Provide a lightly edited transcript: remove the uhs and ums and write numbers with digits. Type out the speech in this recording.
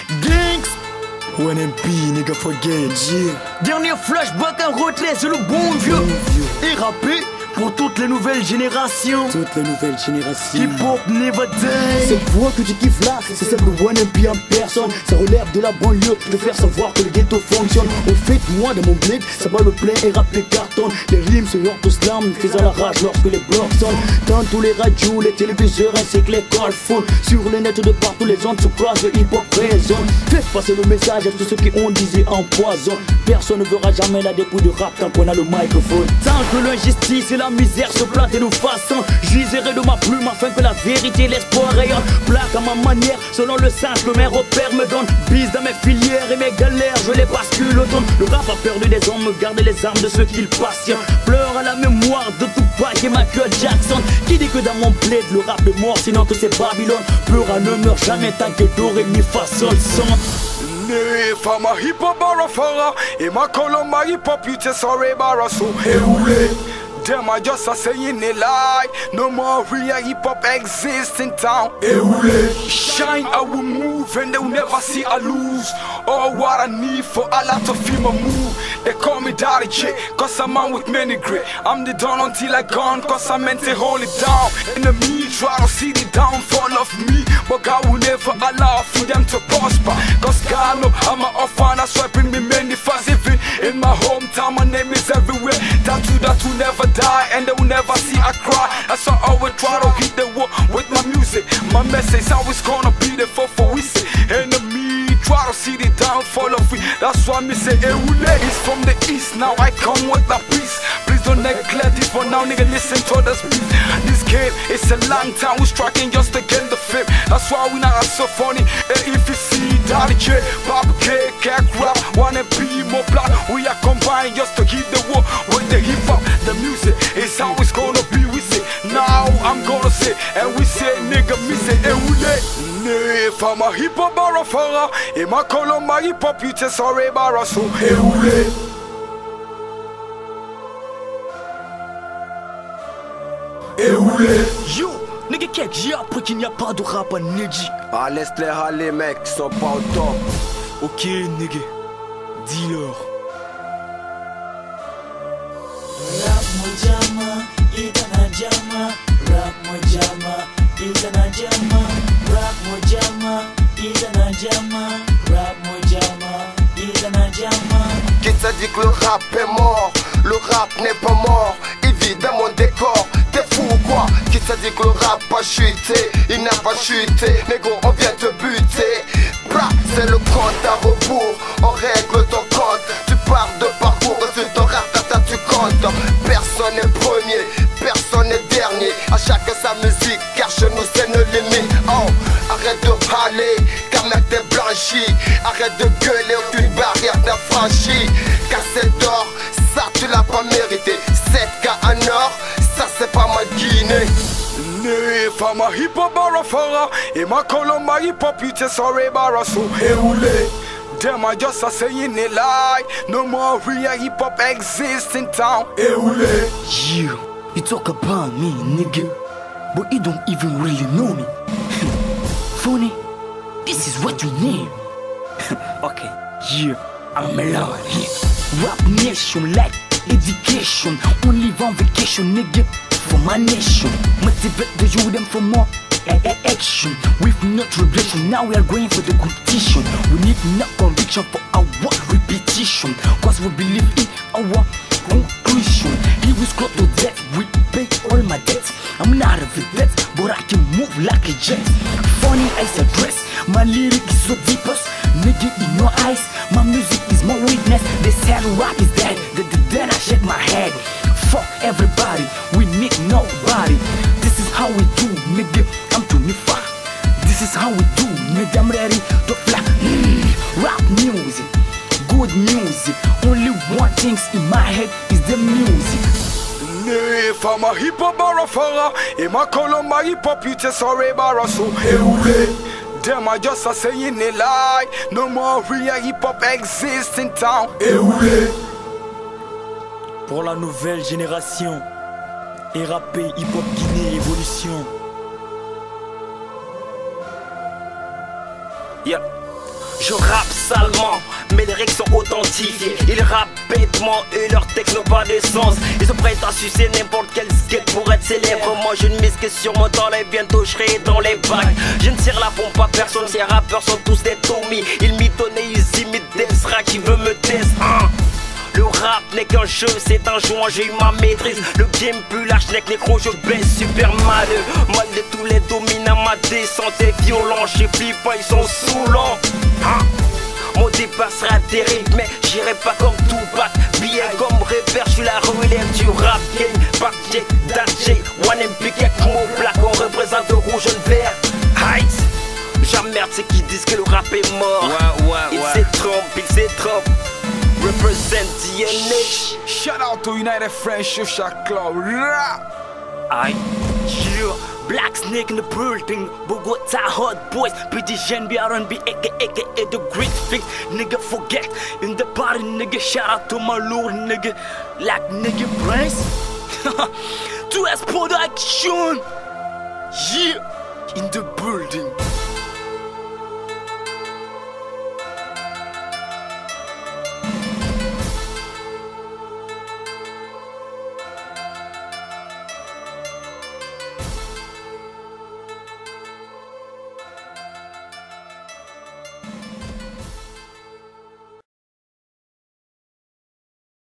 Dinks. One MP, nigga forget. Yeah. Dernier flashback en retrait, c'est le bon vieux. Et rappé pour toutes les nouvelles générations. Toutes les nouvelles générations. Hip-hop never die. Cette voix que tu kiffes là, c'est celle de One MP en personne. Ça relève de la banlieue, de faire savoir que le ghetto fonctionne. Au fait, moi dans mon bled, ça bat le plein et rap les cartons. Les rimes se heurtent au slam, faisant la rage lorsque les blocs sonnent. Dans tous les radios, les téléviseurs ainsi que les call-phones. Sur les nets de partout, les ondes se croisent, le hip-hop résonne. Faites passer le message à tous ceux qui ont disé en poison. Personne ne verra jamais la dépouille de rap tant qu'on a le microphone. Tant que l'injustice et la misère se plantent et nous façonnent, j'userai de ma plume afin que la vérité et l'espoir rayonnent. Plaque à ma manière, selon le sens que mes repères me donnent. Bise dans mes filières et mes galères, je les bascule au ton. Le rap a perdu des hommes, garde les armes de ceux qu'il patientent. Pleure à la mémoire de Tupac et Michael Jackson. Qui dit que dans mon bled le rap est mort, sinon que c'est Babylone. Pleura ne meurt jamais tant que do, ré, mi, fa, sol, son. If I'm a hip hop barafara, in my column, my hip hop, you just sorry barasso. Hey, them are just a saying a lie. No more real hip hop exists in town. Hey, shine, I will move, and they'll never see I lose. All what I need for a lot of feel my move. They call me Daddy J, cause I'm on with many grit. I'm the dawn until I gone, cause I meant to hold it down. Enemy try to see the downfall of me, but God will never allow for them to prosper. Cause God know I'm an orphan, that's why bring me many fans. Even in my hometown, my name is everywhere. Tattoo that will never die, and they will never see I cry. That's why I always try to hit the wall with my music. My message always gonna be there for we say. Enemy try to see the downfall of we. That's why me say Ewule is from the east. Now I come with the peace. Please don't neglect this for now, nigga. Listen to the speech. This game is a long time we striking just to get the fame. That's why we not so funny. And if you see Daddy J, Pop K, Cat Rap, wanna be more black. We are combined just to hit the war with the hip hop. The music is always gonna be. We say now I'm gonna say, and we say nigga, me say Ewule. If I'm a hip hop barafara, in my column, my hip hop, you just sorry barasso. Ewule. Yo, nigga, quelques jours après qu'il n'y a pas de rap à Neji. Ah, laisse-les aller, mec, ils sont pas au top. Ok, nigga, dis-leur. Rap mojama, itana jama. Rap mojama, itana jama. Rap mojama, itana jama. Rap mojama, itana jama. Qui t'a dit que le rap est mort? Le rap n'est pas mort, il vit dans mon décor. T'es fou ou quoi? Qui t'a dit que le rap a chuté? Il n'a pas chuté, négo, on vient te buter. Bra, c'est le compte à rebours, on règle ton compte. Tu pars de parcours, sur ton rap, tu comptes. Personne n'est premier, personne n'est dernier. À chacun sa musique, car chez nous c'est nos limites. Oh, arrête de râler, car mec t'es blanchi. Arrête de gueuler, aucune barrière t'as franchi. Cassette d'or, ça tu l'as pas mérité. 7K en or, ça c'est pas ma Guinée. If I'm a hip hop barafara, in my column, my hip hop, you just sorry barasso. Ewule. Them are just a saying a lie. No more real hip hop exists in town. Ewule. You talk about me, nigga, but you don't even really know me. Funny, this is what you need. Okay, yeah, I'm Melon. Rap nation like education. Only on vacation, nigga, for my nation. Motivate the youth them for more action. With no tribulation, now we are going for the competition. We need no conviction for our repetition, cause we believe in our conclusion. He was close to death, we pay all my debts. I'm not a vet, but I can move like a jet. Funny as a dress, my lyric is so deepest. Nigga in your eyes, my music is my weakness. They said rap is dead, then I shake my head. Fuck everybody, we need nobody. This is how we do, nigga, I'm 25. This is how we do, nigga, I'm ready to fly. Rap music, good music. Only one thing's in my head is the music. If I'm a hip hop barafara, in my column, my hip hop, you just sorry barasso. Ewule. Them are just a saying a lie. No more real hip hop exists in town. Ewule. Pour la nouvelle génération, et rappé hip-hop Guinée évolution. Yeah. Je rappe salement, mais les règles sont authentifiées. Ils rappent bêtement et leurs textes n'ont pas de sens. Ils sont prêts à sucer n'importe quel skate pour être célèbre. Moi je ne mise que sur mon talent et bientôt je serai dans les bacs. Je ne tire la pompe à personne, ces rappeurs sont tous des Tommy. Ils mitonnent et ils imitent Debsra qui veut me tester. Le rap n'est qu'un jeu, c'est un jeu, j'ai eu ma maîtrise. Le game plus lâche, n'est que nécro, je baisse super maleux. Mal de tous les dominants, ma descente est violent. Chez Flippa, ils sont saoulants. Mon départ sera terrible, mais j'irai pas comme Tupac. Billet comme repère, je suis la relève du rap game. Back J, Dat J, One MP, quelques mots black. On représente le rouge et le vert. Heights, j'emmerde ceux qui disent que le rap est mort. Ils s'étrompent. Represent DNA. Shout out to United Friendship Shot Club. Aye, yeah. Black Snake in the building, Bogota hot boys, PDGN, R&B, aka the great things. Nigga forget, in the party nigga, shout out to my lord nigga, like nigga Prince. 2S production, yeah, in the building.